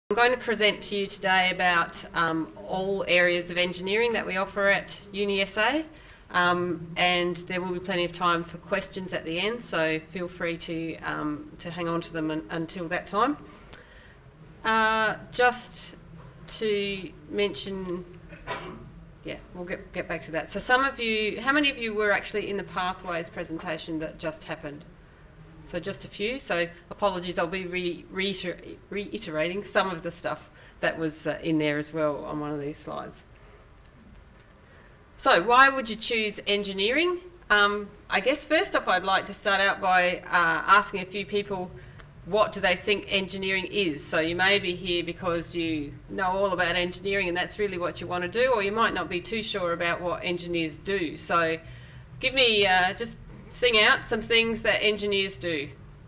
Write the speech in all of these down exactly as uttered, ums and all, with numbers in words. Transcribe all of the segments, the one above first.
I'm going to present to you today about um, all areas of engineering that we offer at UniSA, um, and there will be plenty of time for questions at the end, so feel free to, um, to hang on to them un until that time. Uh, just to mention, yeah, we'll get, get back to that. So some of you, how many of you were actually in the Pathways presentation that just happened? So just a few, so apologies, I'll be re reiter reiterating some of the stuff that was uh, in there as well on one of these slides. So why would you choose engineering? Um, I guess first off I'd like to start out by uh, asking a few people what do they think engineering is. So you may be here because you know all about engineering and that's really what you want to do, or you might not be too sure about what engineers do. So give me uh, just sing out some things that engineers do.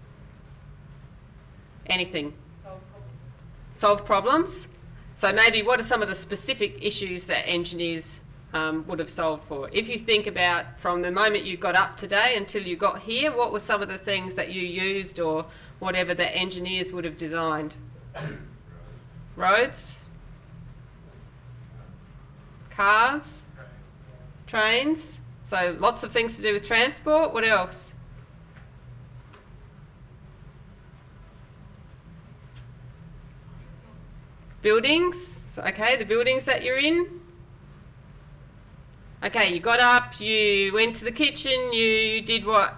Anything. Solve problems. Solve problems. So maybe what are some of the specific issues that engineers um, would have solved for? If you think about from the moment you got up today until you got here, what were some of the things that you used or whatever that engineers would have designed? Roads? Cars? Trains? So lots of things to do with transport. What else? Buildings. Okay, the buildings that you're in. Okay, you got up, you went to the kitchen, you did what?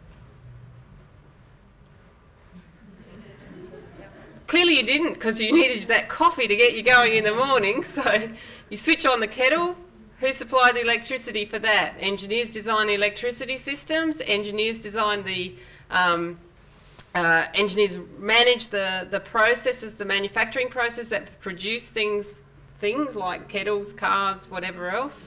Clearly you didn't, because you needed that coffee to get you going in the morning. So you switch on the kettle. Who supplied the electricity for that? Engineers design the electricity systems. Engineers design the, um, uh, engineers manage the, the processes, the manufacturing process that produce things, things like kettles, cars, whatever else.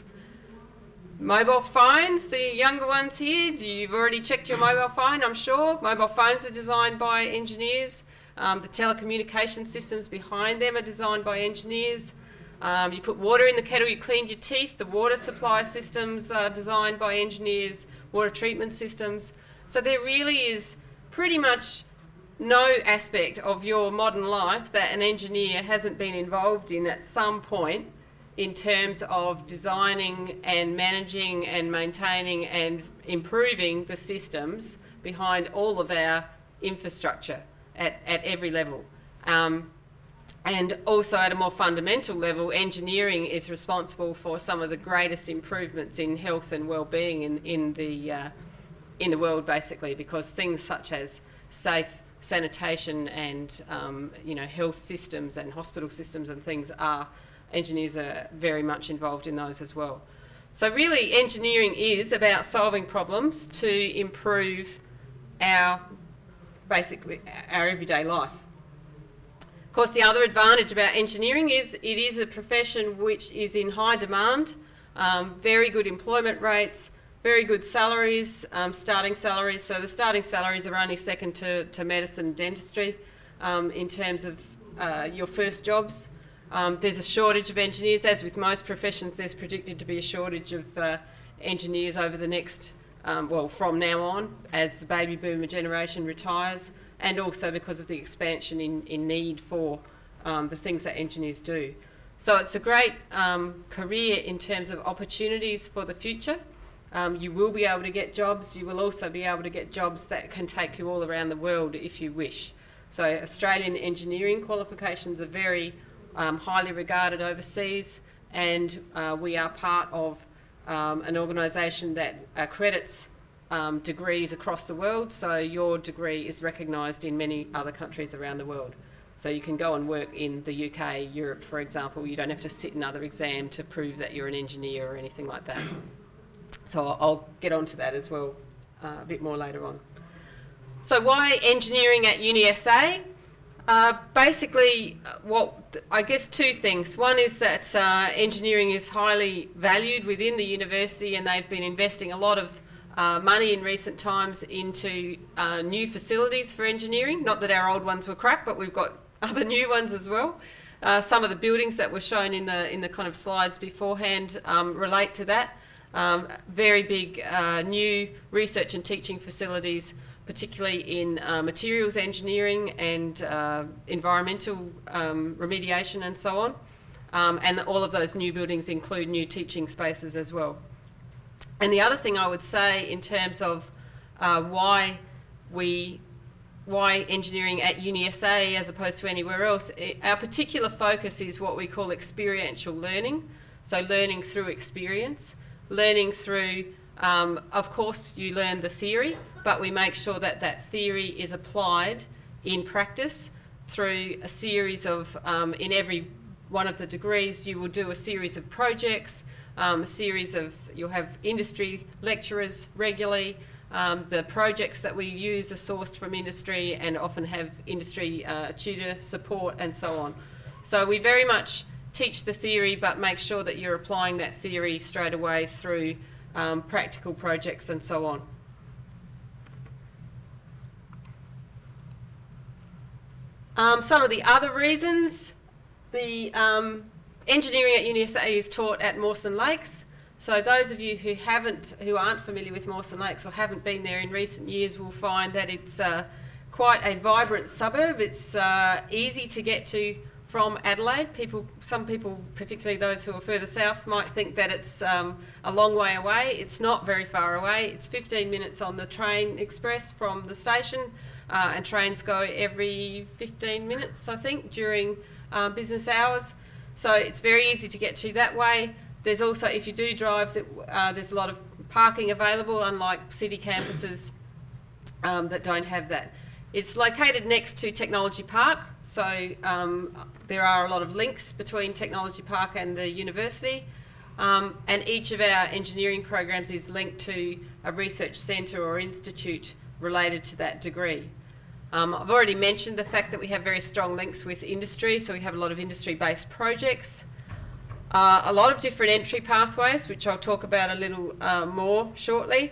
Mobile phones, the younger ones here, you've already checked your mobile phone, I'm sure. Mobile phones are designed by engineers. Um, the telecommunication systems behind them are designed by engineers. Um, you put water in the kettle, you cleaned your teeth, the water supply systems are designed by engineers, water treatment systems. So there really is pretty much no aspect of your modern life that an engineer hasn't been involved in at some point in terms of designing and managing and maintaining and improving the systems behind all of our infrastructure at, at every level. Um, And also at a more fundamental level, engineering is responsible for some of the greatest improvements in health and well-being in, in, the, uh, in the world, basically, because things such as safe sanitation and um, you know, health systems and hospital systems and things are, engineers are very much involved in those as well. So really engineering is about solving problems to improve our, basically, our everyday life. Of course, the other advantage about engineering is it is a profession which is in high demand, um, very good employment rates, very good salaries, um, starting salaries. So the starting salaries are only second to, to medicine and dentistry um, in terms of uh, your first jobs. Um, there's a shortage of engineers. As with most professions, there's predicted to be a shortage of uh, engineers over the next, um, well, from now on, as the baby boomer generation retires, and also because of the expansion in, in need for um, the things that engineers do. So it's a great um, career in terms of opportunities for the future. Um, you will be able to get jobs. You will also be able to get jobs that can take you all around the world if you wish. So Australian engineering qualifications are very um, highly regarded overseas, and uh, we are part of um, an organisation that accredits Um, degrees across the world, so your degree is recognised in many other countries around the world. So you can go and work in the U K, Europe, for example. You don't have to sit another exam to prove that you're an engineer or anything like that. So I'll, I'll get onto that as well uh, a bit more later on. So why engineering at UniSA? Uh, basically, what I guess two things. One is that uh, engineering is highly valued within the university, and they've been investing a lot of Uh, money in recent times into uh, new facilities for engineering. Not that our old ones were crap, but we've got other new ones as well. Uh, some of the buildings that were shown in the in the kind of slides beforehand um, relate to that. Um, very big uh, new research and teaching facilities, particularly in uh, materials engineering and uh, environmental um, remediation and so on. Um, and all of those new buildings include new teaching spaces as well. And the other thing I would say in terms of uh, why we, why engineering at UniSA as opposed to anywhere else, it, our particular focus is what we call experiential learning. So learning through experience, learning through, um, of course you learn the theory, but we make sure that that theory is applied in practice through a series of, um, in every one of the degrees you will do a series of projects, um, a series of, you'll have industry lecturers regularly. Um, the projects that we use are sourced from industry and often have industry uh, tutor support and so on. So we very much teach the theory but make sure that you're applying that theory straight away through um, practical projects and so on. Um, some of the other reasons, the um, engineering at UniSA is taught at Mawson Lakes. So those of you who haven't, who aren't familiar with Mawson Lakes or haven't been there in recent years will find that it's uh, quite a vibrant suburb. It's uh, easy to get to from Adelaide. People, some people, particularly those who are further south, might think that it's um, a long way away. It's not very far away. It's fifteen minutes on the train express from the station. Uh, and trains go every fifteen minutes, I think, during uh, business hours. So it's very easy to get to that way. There's also, if you do drive, that, uh, there's a lot of parking available, unlike city campuses um, that don't have that. It's located next to Technology Park, so um, there are a lot of links between Technology Park and the university. Um, and each of our engineering programs is linked to a research centre or institute related to that degree. Um, I've already mentioned the fact that we have very strong links with industry, so we have a lot of industry-based projects. Uh, a lot of different entry pathways, which I'll talk about a little uh, more shortly,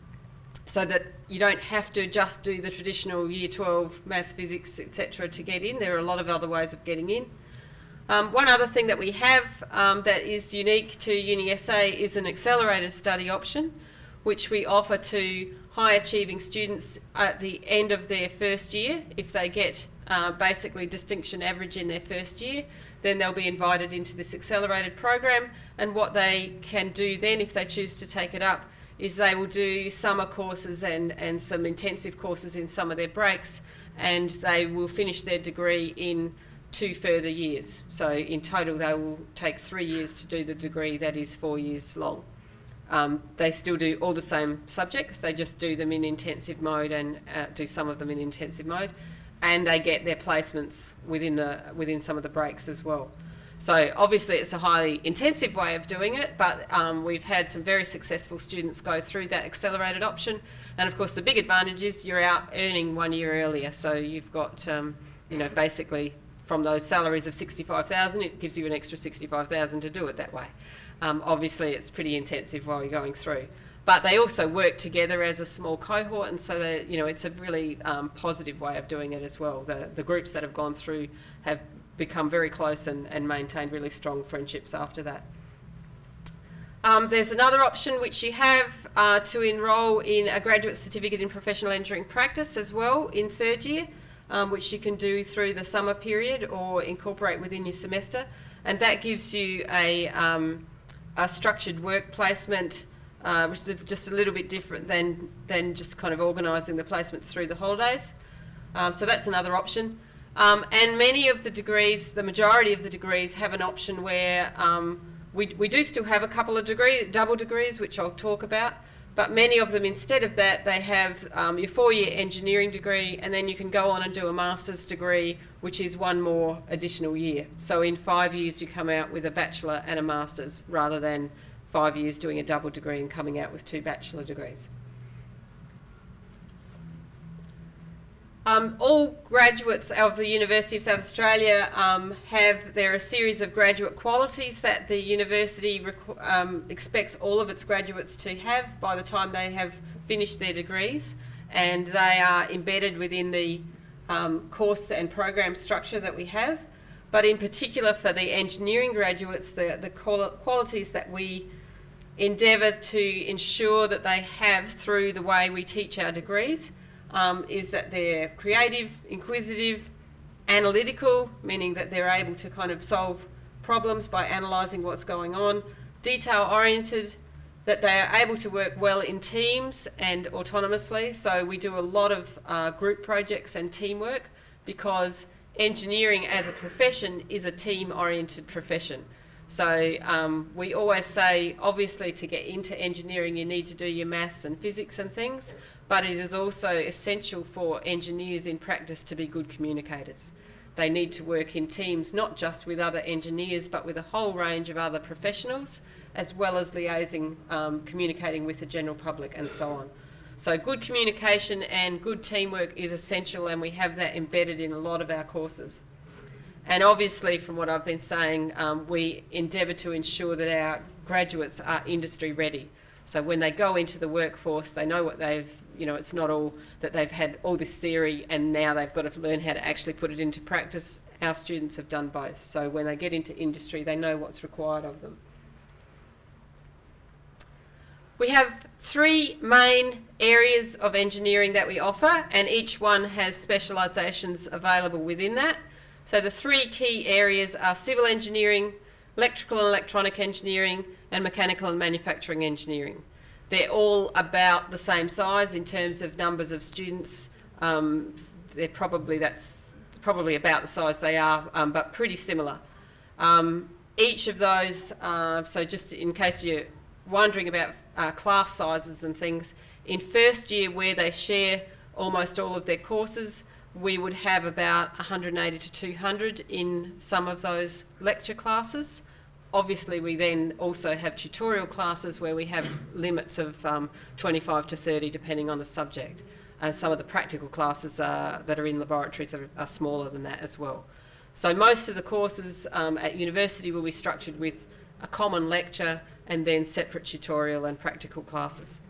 so that you don't have to just do the traditional year twelve maths, physics, et cetera to get in. There are a lot of other ways of getting in. Um, one other thing that we have um, that is unique to UniSA is an accelerated study option, which we offer to high achieving students at the end of their first year. If they get uh, basically distinction average in their first year, then they'll be invited into this accelerated program, and what they can do then if they choose to take it up is they will do summer courses and, and some intensive courses in some of their breaks, and they will finish their degree in two further years. So in total they will take three years to do the degree that is four years long. Um, they still do all the same subjects, they just do them in intensive mode and uh, do some of them in intensive mode, and they get their placements within, the, within some of the breaks as well. So obviously it's a highly intensive way of doing it, but um, we've had some very successful students go through that accelerated option, and of course the big advantage is you're out earning one year earlier, so you've got, um, you know, basically from those salaries of sixty-five thousand, it gives you an extra sixty-five thousand to do it that way. Um, obviously it's pretty intensive while you're going through, but they also work together as a small cohort, and so that, you know, it's a really um, positive way of doing it as well. The, the groups that have gone through have become very close and, and maintained really strong friendships after that. Um, there's another option which you have uh, to enrol in a graduate certificate in professional engineering practice as well in third year, um, which you can do through the summer period or incorporate within your semester, and that gives you a um, a structured work placement, uh, which is just a little bit different than, than just kind of organising the placements through the holidays. Um, so that's another option. Um, and many of the degrees, the majority of the degrees have an option where um, we, we do still have a couple of degrees, double degrees, which I'll talk about, but many of them, instead of that, they have um, your four-year engineering degree, and then you can go on and do a master's degree, which is one more additional year. So in five years you come out with a bachelor and a master's, rather than five years doing a double degree and coming out with two bachelor degrees. Um, all graduates of the University of South Australia um, have, there are a series of graduate qualities that the university um, expects all of its graduates to have by the time they have finished their degrees, and they are embedded within the um, course and program structure that we have. But in particular for the engineering graduates, the, the qualities that we endeavour to ensure that they have through the way we teach our degrees um, is that they're creative, inquisitive, analytical, meaning that they're able to kind of solve problems by analysing what's going on, detail-oriented, that they are able to work well in teams and autonomously. So we do a lot of uh, group projects and teamwork, because engineering as a profession is a team-oriented profession. So um, we always say, obviously, to get into engineering you need to do your maths and physics and things, but it is also essential for engineers in practice to be good communicators. They need to work in teams, not just with other engineers, but with a whole range of other professionals, as well as liaising, um, communicating with the general public and so on. So good communication and good teamwork is essential, and we have that embedded in a lot of our courses. And obviously, from what I've been saying, um, we endeavour to ensure that our graduates are industry ready. So when they go into the workforce, they know what they've, you know, it's not all that they've had all this theory and now they've got to learn how to actually put it into practice. Our students have done both. So when they get into industry, they know what's required of them. We have three main areas of engineering that we offer, and each one has specialisations available within that. So the three key areas are civil engineering, electrical and electronic engineering, and mechanical and manufacturing engineering. They're all about the same size in terms of numbers of students. Um, they're probably, that's probably about the size they are, um, but pretty similar. Um, each of those, uh, so just in case you're wondering about uh, class sizes and things, in first year where they share almost all of their courses, we would have about one hundred eighty to two hundred in some of those lecture classes. Obviously, we then also have tutorial classes where we have limits of um, twenty-five to thirty depending on the subject. And some of the practical classes uh, that are in laboratories are, are smaller than that as well. So most of the courses um, at university will be structured with a common lecture and then separate tutorial and practical classes.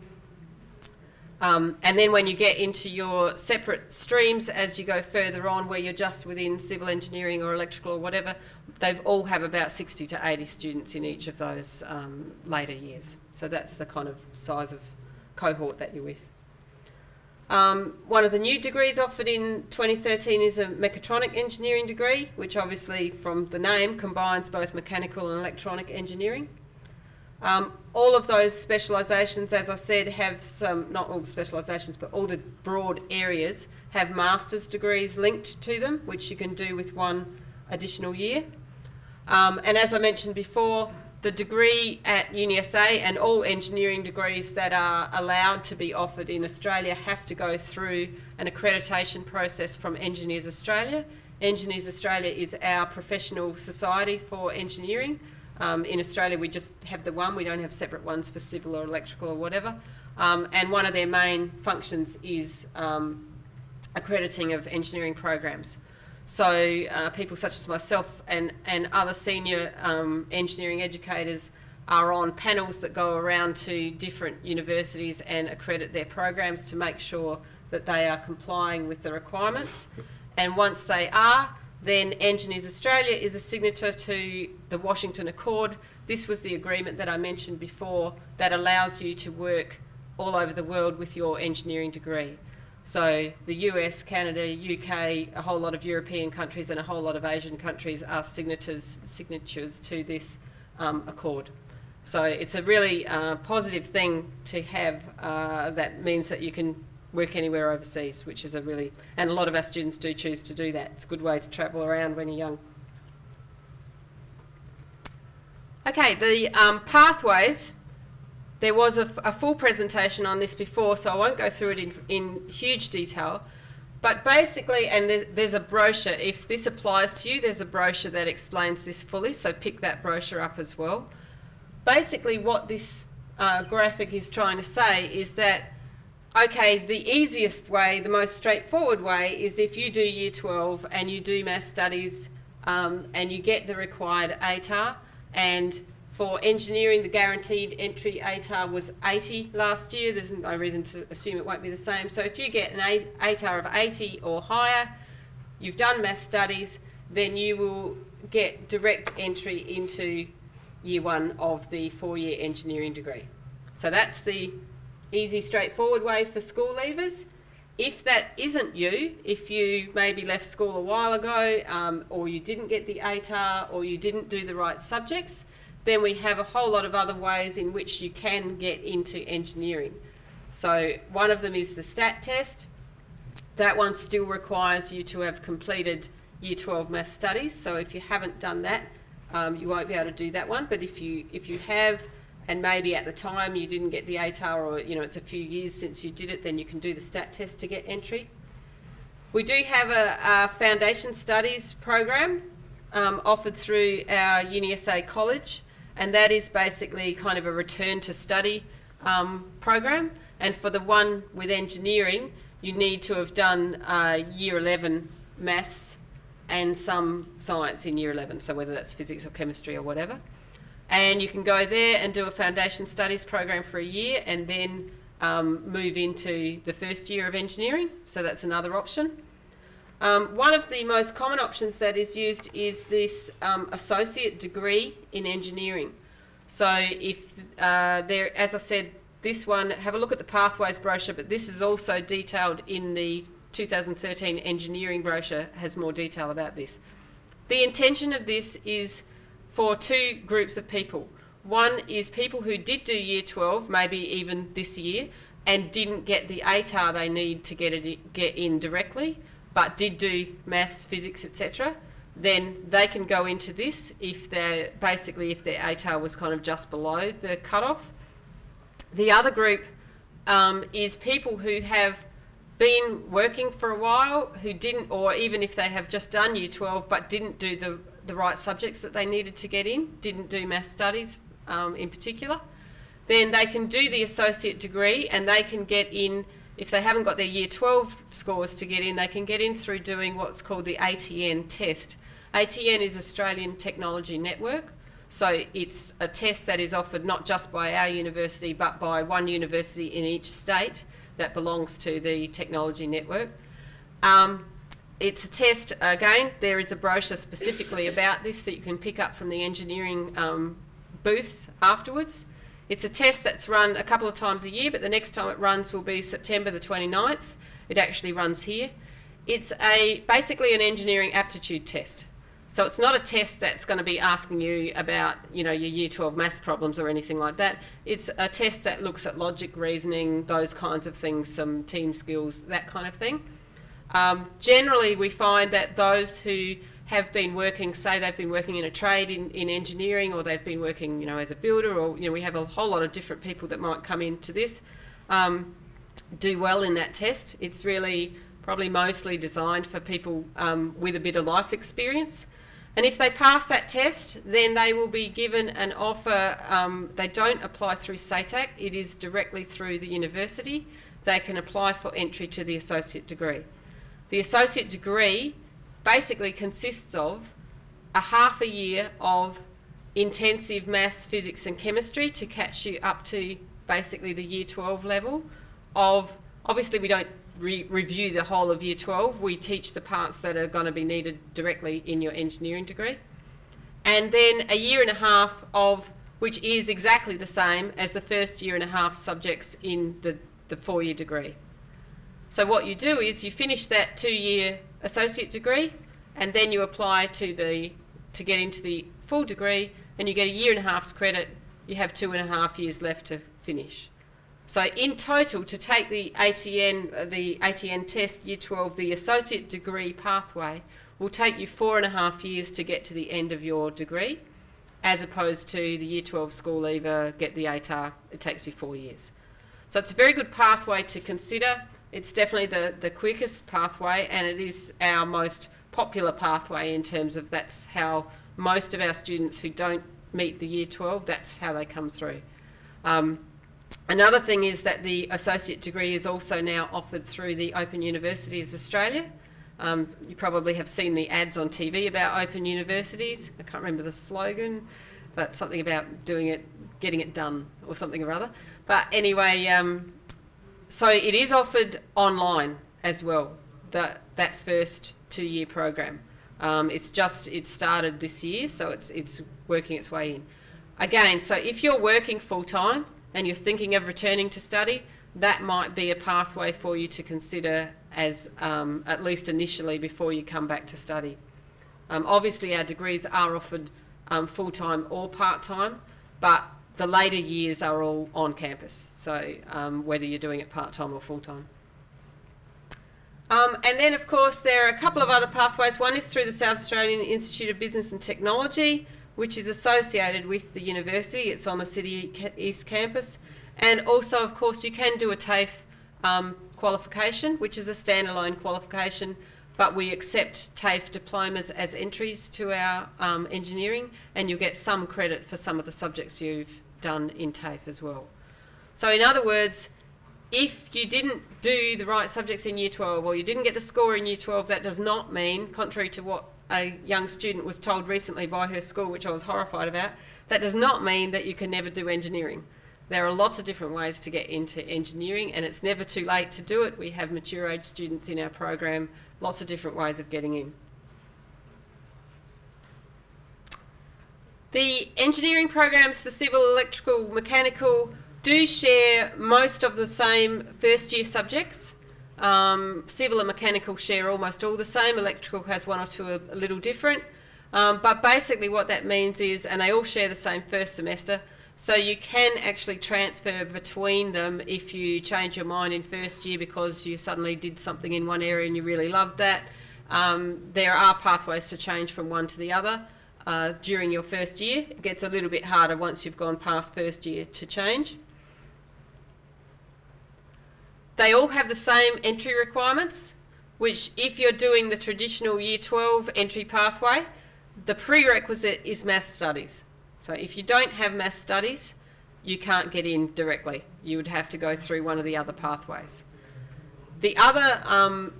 Um, and then when you get into your separate streams as you go further on, where you're just within civil engineering or electrical or whatever, they all have about sixty to eighty students in each of those um, later years. So that's the kind of size of cohort that you're with. Um, one of the new degrees offered in twenty thirteen is a mechatronic engineering degree, which obviously from the name combines both mechanical and electronic engineering. Um, all of those specialisations, as I said, have some, not all the specialisations, but all the broad areas have master's degrees linked to them, which you can do with one additional year. Um, and as I mentioned before, the degree at UniSA and all engineering degrees that are allowed to be offered in Australia have to go through an accreditation process from Engineers Australia. Engineers Australia is our professional society for engineering. Um, in Australia we just have the one, we don't have separate ones for civil or electrical or whatever. Um, and one of their main functions is um, accrediting of engineering programs. So uh, people such as myself and, and other senior um, engineering educators are on panels that go around to different universities and accredit their programs to make sure that they are complying with the requirements. And once they are, then Engineers Australia is a signatory to the Washington Accord. This was the agreement that I mentioned before that allows you to work all over the world with your engineering degree. So the U S, Canada, U K, a whole lot of European countries and a whole lot of Asian countries are signatures, signatures to this um, accord. So it's a really uh, positive thing to have uh, that means that you can work anywhere overseas, which is a really, and a lot of our students do choose to do that. It's a good way to travel around when you're young. Okay, the um, pathways. There was a, a full presentation on this before, so I won't go through it in, in huge detail. But basically, and there's, there's a brochure, if this applies to you, there's a brochure that explains this fully, so pick that brochure up as well. Basically, what this uh, graphic is trying to say is that, okay, the easiest way, the most straightforward way, is if you do year twelve and you do maths studies um, and you get the required A T A R, and for engineering, the guaranteed entry A T A R was eighty last year. There's no reason to assume it won't be the same. So if you get an A T A R of eighty or higher, you've done maths studies, then you will get direct entry into year one of the four-year engineering degree. So that's the easy, straightforward way for school leavers. If that isn't you, if you maybe left school a while ago, um, or you didn't get the A T A R, or you didn't do the right subjects, then we have a whole lot of other ways in which you can get into engineering. So one of them is the STAT test. That one still requires you to have completed Year twelve Maths studies. So if you haven't done that, um, you won't be able to do that one. But if you if you have, and maybe at the time you didn't get the A T A R, or you know it's a few years since you did it, then you can do the STAT test to get entry. We do have a, a foundation studies program um, offered through our UniSA college, and that is basically kind of a return to study um, program. And for the one with engineering, you need to have done uh, year eleven maths and some science in year eleven, so whether that's physics or chemistry or whatever. And you can go there and do a foundation studies program for a year, and then um, move into the first year of engineering, so that's another option. Um, one of the most common options that is used is this um, associate degree in engineering. So if uh, there, as I said, this one, have a look at the pathways brochure, but this is also detailed in the two thousand thirteen engineering brochure, has more detail about this. The intention of this is for two groups of people. One is people who did do year twelve, maybe even this year, and didn't get the A T A R they need to get it get in directly, but did do maths, physics, et cetera. Then they can go into this if they're basically if their A T A R was kind of just below the cutoff. The other group um, is people who have been working for a while, who didn't, or even if they have just done year twelve but didn't do the, the right subjects that they needed to get in, didn't do maths studies um, in particular, then they can do the associate degree, and they can get in, if they haven't got their year twelve scores to get in, they can get in through doing what's called the A T N test. A T N is Australian Technology Network. So it's a test that is offered not just by our university, but by one university in each state that belongs to the technology network. Um, it's a test, again, there is a brochure specifically about this that you can pick up from the engineering um, booths afterwards. It's a test that's run a couple of times a year, but the next time it runs will be September the twenty-ninth. It actually runs here. It's a basically an engineering aptitude test. So it's not a test that's going to be asking you about, you know, your year twelve maths problems or anything like that. It's a test that looks at logic, reasoning, those kinds of things, some team skills, that kind of thing. Um, generally, we find that those who have been working, say they've been working in a trade in, in engineering, or they've been working, you know, as a builder, or, you know, we have a whole lot of different people that might come into this, um, do well in that test. It's really probably mostly designed for people um, with a bit of life experience. And if they pass that test, then they will be given an offer. Um, they don't apply through S A T A C, it is directly through the university. They can apply for entry to the associate degree. The associate degree basically consists of a half a year of intensive maths, physics and chemistry to catch you up to basically the year twelve level of, obviously we don't Re review the whole of year twelve, we teach the parts that are going to be needed directly in your engineering degree. And then a year and a half of, which is exactly the same as the first year and a half subjects in the, the four-year degree. So what you do is you finish that two-year associate degree, and then you apply to, the, to get into the full degree, and you get a year and a half's credit. You have two and a half years left to finish. So in total, to take the A T N, uh, the A T N test, year twelve, the associate degree pathway will take you four and a half years to get to the end of your degree, as opposed to the year twelve school leaver, get the A T A R, it takes you four years. So it's a very good pathway to consider. It's definitely the, the quickest pathway, and it is our most popular pathway in terms of that's how most of our students who don't meet the year twelve, that's how they come through. Um, Another thing is that the associate degree is also now offered through the Open Universities Australia. Um, you probably have seen the ads on T V about Open Universities. I can't remember the slogan, but something about doing it, getting it done, or something or other. But anyway, um, so it is offered online as well, that, that first two-year program. Um, it's just, it started this year, so it's, it's working its way in. Again, so if you're working full-time, and you're thinking of returning to study, that might be a pathway for you to consider as um, at least initially before you come back to study. Um, obviously our degrees are offered um, full-time or part-time, but the later years are all on campus, so um, whether you're doing it part-time or full-time. Um, and then of course there are a couple of other pathways. One is through the South Australian Institute of Business and Technology, which is associated with the university. It's on the City East campus. And also of course you can do a TAFE um, qualification, which is a standalone qualification, but we accept TAFE diplomas as entries to our um, engineering, and you'll get some credit for some of the subjects you've done in TAFE as well. So in other words, if you didn't do the right subjects in year twelve, or you didn't get the score in year twelve, that does not mean, contrary to what a young student was told recently by her school, which I was horrified about, that does not mean that you can never do engineering. There are lots of different ways to get into engineering, and it's never too late to do it. We have mature age students in our program, lots of different ways of getting in. The engineering programs, the civil, electrical, mechanical, do share most of the same first year subjects. Um, civil and mechanical share almost all the same. Electrical has one or two a, a little different. Um, but basically what that means is, and they all share the same first semester, so you can actually transfer between them if you change your mind in first year because you suddenly did something in one area and you really loved that. Um, there are pathways to change from one to the other uh, during your first year. It gets a little bit harder once you've gone past first year to change. They all have the same entry requirements, which if you're doing the traditional year twelve entry pathway, the prerequisite is math studies. So if you don't have math studies, you can't get in directly. You would have to go through one of the other pathways. The other, um,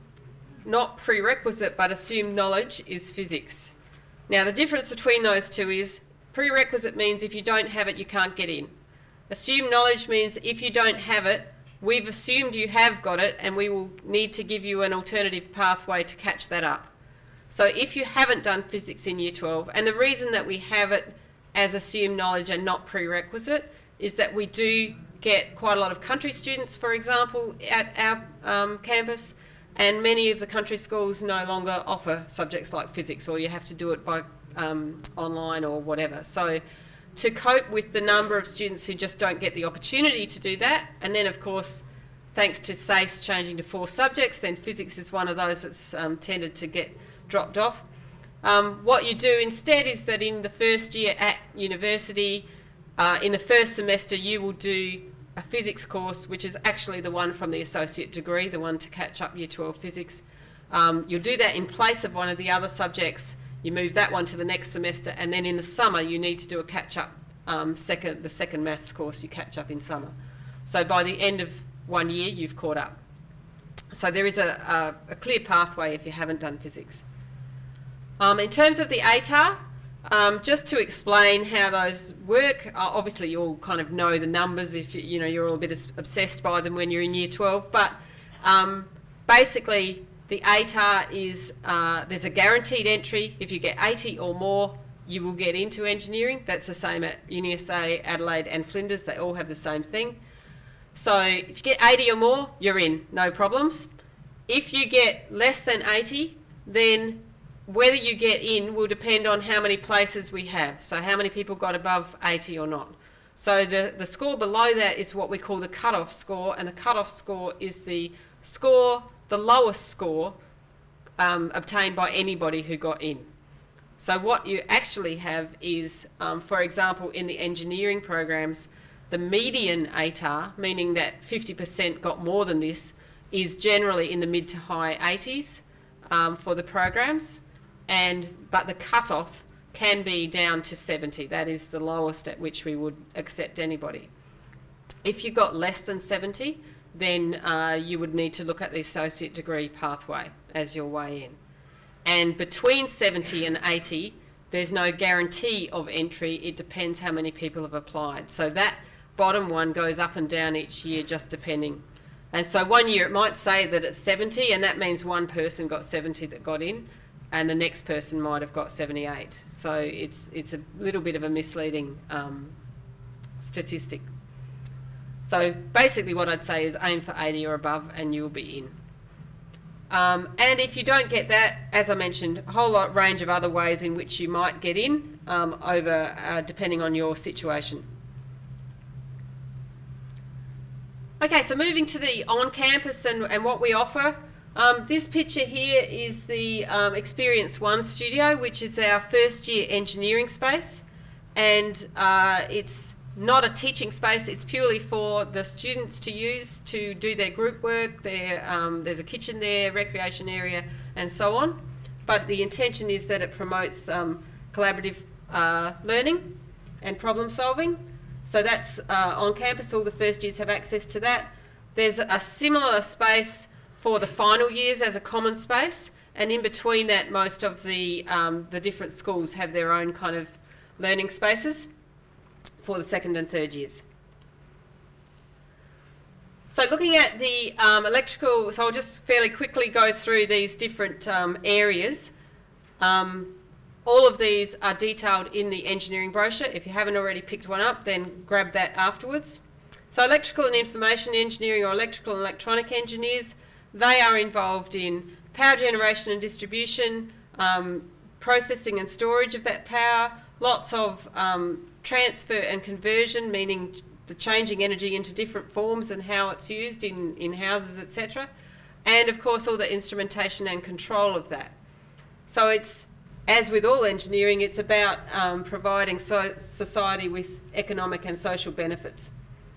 not prerequisite, but assumed knowledge is physics. Now the difference between those two is prerequisite means if you don't have it, you can't get in. Assumed knowledge means if you don't have it, we've assumed you have got it and we will need to give you an alternative pathway to catch that up. So if you haven't done physics in year twelve, and the reason that we have it as assumed knowledge and not prerequisite is that we do get quite a lot of country students, for example, at our um, campus, and many of the country schools no longer offer subjects like physics, or you have to do it by um, online or whatever. So to cope with the number of students who just don't get the opportunity to do that, and then of course thanks to S A C E changing to four subjects, then physics is one of those that's um, tended to get dropped off. Um, what you do instead is that in the first year at university, uh, in the first semester you will do a physics course, which is actually the one from the associate degree, the one to catch up year twelve physics. Um, you'll do that in place of one of the other subjects. You move that one to the next semester, and then in the summer you need to do a catch-up, um, second, the second maths course you catch up in summer. So by the end of one year you've caught up. So there is a, a, a clear pathway if you haven't done physics. Um, in terms of the A T A R, um, just to explain how those work, uh, obviously you all kind of know the numbers if you, you know, you're all a bit obsessed by them when you're in year twelve, but um, basically the A T A R is, uh, there's a guaranteed entry. If you get eighty or more, you will get into engineering. That's the same at UniSA, Adelaide and Flinders. They all have the same thing. So if you get eighty or more, you're in, no problems. If you get less than eighty, then whether you get in will depend on how many places we have. So how many people got above eighty or not. So the, the score below that is what we call the cut-off score, and the cut-off score is the score, the lowest score um, obtained by anybody who got in. So what you actually have is, um, for example, in the engineering programs, the median A T A R, meaning that fifty percent got more than this, is generally in the mid to high eighties um, for the programs. And, but the cut-off can be down to seventy. That is the lowest at which we would accept anybody. If you got less than seventy, then uh, you would need to look at the associate degree pathway as your way in. And between seventy and eighty, there's no guarantee of entry. It depends how many people have applied. So that bottom one goes up and down each year just depending. And so one year it might say that it's seventy, and that means one person got seventy that got in, and the next person might have got seventy-eight. So it's, it's a little bit of a misleading um, statistic. So basically what I'd say is aim for eighty or above and you'll be in. Um, and if you don't get that, as I mentioned, a whole lot range of other ways in which you might get in um, over uh, depending on your situation. Okay, so moving to the on-campus and, and what we offer. Um, this picture here is the um, Experience One studio, which is our first year engineering space. And uh, it's not a teaching space, it's purely for the students to use to do their group work. Their, um, there's a kitchen there, recreation area, and so on. But the intention is that it promotes um, collaborative uh, learning and problem solving. So that's uh, on campus, all the first years have access to that. There's a similar space for the final years as a common space, and in between that most of the, um, the different schools have their own kind of learning spaces for the second and third years. So looking at the um, electrical, so I'll just fairly quickly go through these different um, areas. Um, all of these are detailed in the engineering brochure. If you haven't already picked one up, then grab that afterwards. So electrical and information engineering, or electrical and electronic engineers, they are involved in power generation and distribution, um, processing and storage of that power, lots of um, transfer and conversion, meaning the changing energy into different forms and how it's used in, in houses, et cetera. And of course all the instrumentation and control of that. So it's, as with all engineering, it's about um, providing so society with economic and social benefits.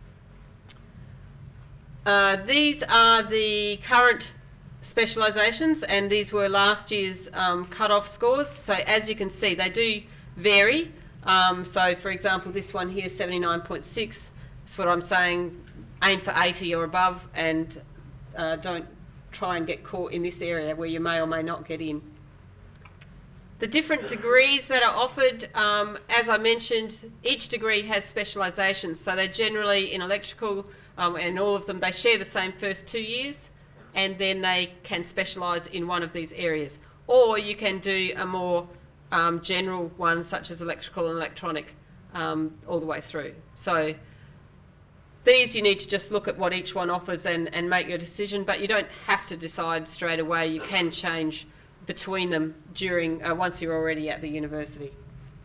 Uh, these are the current specialisations, and these were last year's um, cut-off scores. So as you can see, they do vary. Um, so for example, this one here, seventy-nine point six, that's what I'm saying, aim for eighty or above, and uh, don't try and get caught in this area where you may or may not get in. The different degrees that are offered, um, as I mentioned, each degree has specialisations. So they're generally in electrical, um, and all of them, they share the same first two years, and then they can specialise in one of these areas. Or you can do a more um, general one, such as electrical and electronic, um, all the way through. So these you need to just look at what each one offers and, and make your decision, but you don't have to decide straight away. You can change between them during uh, once you're already at the university.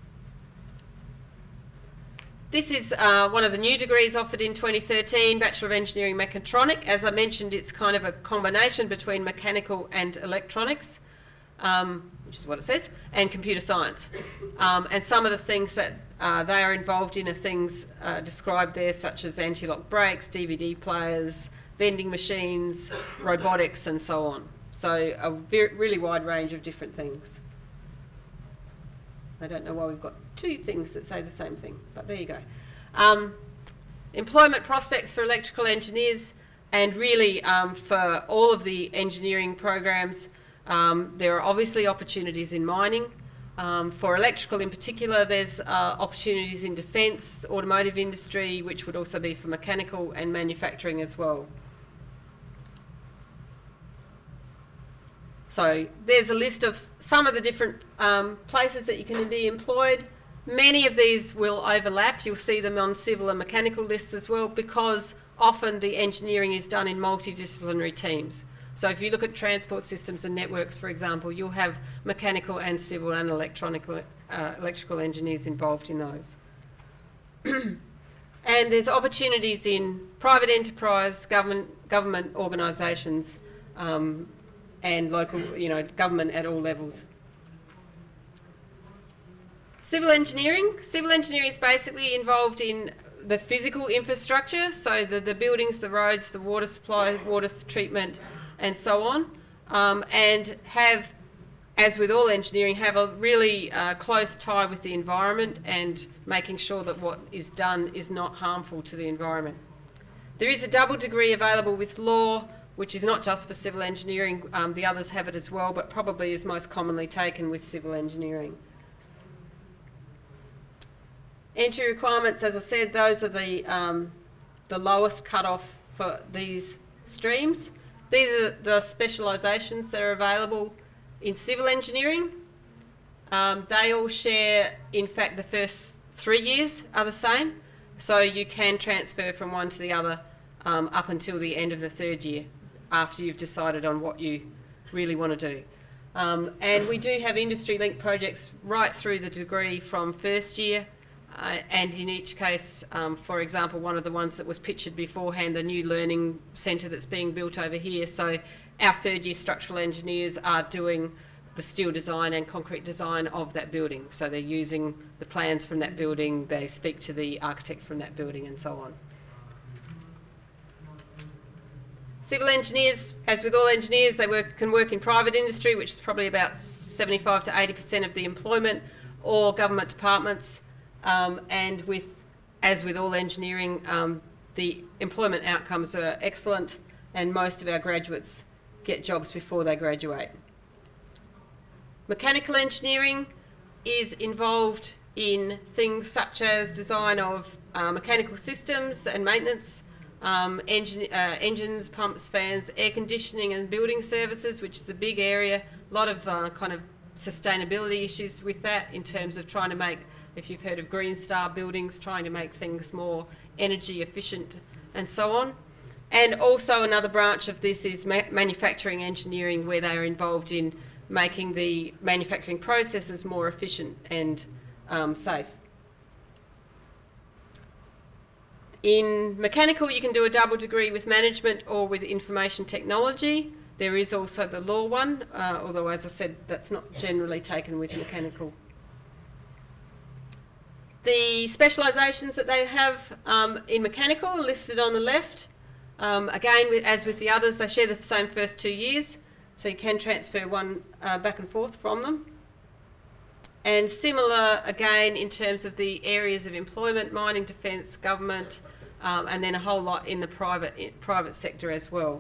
This is uh, one of the new degrees offered in twenty thirteen, Bachelor of Engineering Mechatronic. As I mentioned, it's kind of a combination between mechanical and electronics, um, which is what it says, and computer science. Um, and some of the things that uh, they are involved in are things uh, described there, such as anti-lock brakes, D V D players, vending machines, robotics, and so on. So a very, really wide range of different things. I don't know why we've got two things that say the same thing, but there you go. Um, employment prospects for electrical engineers, and really um, for all of the engineering programs, um, there are obviously opportunities in mining. Um, for electrical in particular, there's uh, opportunities in defence, automotive industry, which would also be for mechanical and manufacturing as well. So there's a list of some of the different um, places that you can be employed. Many of these will overlap. You'll see them on civil and mechanical lists as well, because often the engineering is done in multidisciplinary teams. So if you look at transport systems and networks, for example, you'll have mechanical and civil and electronic, uh, electrical engineers involved in those. And there's opportunities in private enterprise, government, government organisations, um, and local, you know, government at all levels. Civil engineering. Civil engineering is basically involved in the physical infrastructure, so the, the buildings, the roads, the water supply, water treatment, and so on, um, and have, as with all engineering, have a really uh, close tie with the environment and making sure that what is done is not harmful to the environment. There is a double degree available with law, which is not just for civil engineering. Um, the others have it as well, but probably is most commonly taken with civil engineering. Entry requirements, as I said, those are the, um, the lowest cut-off for these streams. These are the specialisations that are available in civil engineering. Um, they all share, in fact, the first three years are the same. So you can transfer from one to the other um, up until the end of the third year, after you've decided on what you really want to do. Um, and we do have industry-linked projects right through the degree from first year, uh, and in each case, um, for example, one of the ones that was pictured beforehand, the new learning centre that's being built over here. So our third year structural engineers are doing the steel design and concrete design of that building. So they're using the plans from that building, they speak to the architect from that building and so on. Civil engineers, as with all engineers, they work, can work in private industry, which is probably about seventy-five to eighty percent of the employment, or government departments. Um, and with, as with all engineering, um, the employment outcomes are excellent, and most of our graduates get jobs before they graduate. Mechanical engineering is involved in things such as design of uh, mechanical systems and maintenance, um, engine, uh, engines, pumps, fans, air conditioning and building services, which is a big area. A lot of uh, kind of sustainability issues with that in terms of trying to make, if you've heard of Green Star buildings, trying to make things more energy efficient and so on. And also another branch of this is ma manufacturing engineering, where they are involved in making the manufacturing processes more efficient and um, safe. In mechanical, you can do a double degree with management or with information technology. There is also the law one, uh, although as I said, that's not generally taken with mechanical. The specialisations that they have um, in mechanical are listed on the left. Um, again, as with the others, they share the same first two years. So you can transfer one uh, back and forth from them. And similar again in terms of the areas of employment, mining, defence, government, um, and then a whole lot in the private, private sector as well.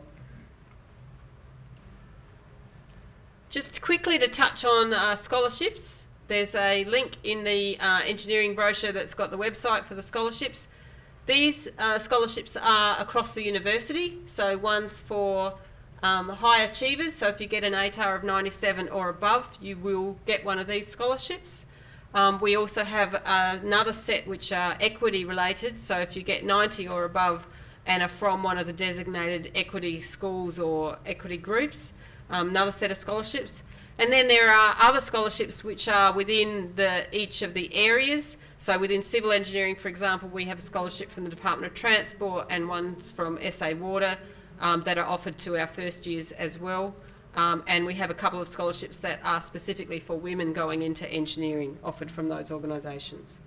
Just quickly to touch on uh, scholarships, there's a link in the uh, engineering brochure that's got the website for the scholarships. These uh, scholarships are across the university, so one's for Um, high achievers, so if you get an A T A R of ninety-seven or above, you will get one of these scholarships. Um, we also have uh, another set which are equity related, so if you get ninety or above and are from one of the designated equity schools or equity groups, um, another set of scholarships. And then there are other scholarships which are within the, each of the areas. So within civil engineering, for example, we have a scholarship from the Department of Transport and one's from S A Water. Um, that are offered to our first years as well, um, and we have a couple of scholarships that are specifically for women going into engineering offered from those organisations.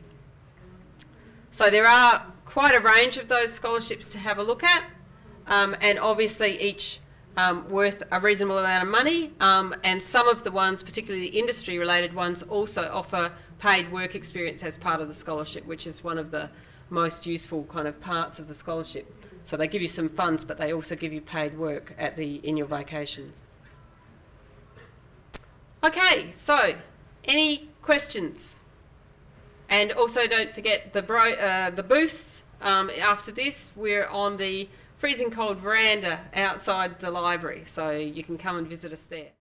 So there are quite a range of those scholarships to have a look at, um, and obviously each um, worth a reasonable amount of money, um, and some of the ones, particularly the industry related ones, also offer paid work experience as part of the scholarship, which is one of the most useful kind of parts of the scholarship. So they give you some funds, but they also give you paid work at the, in your vacations. Okay, so any questions? And also don't forget the, bro, uh, the booths. Um, after this, we're on the freezing cold veranda outside the library, so you can come and visit us there.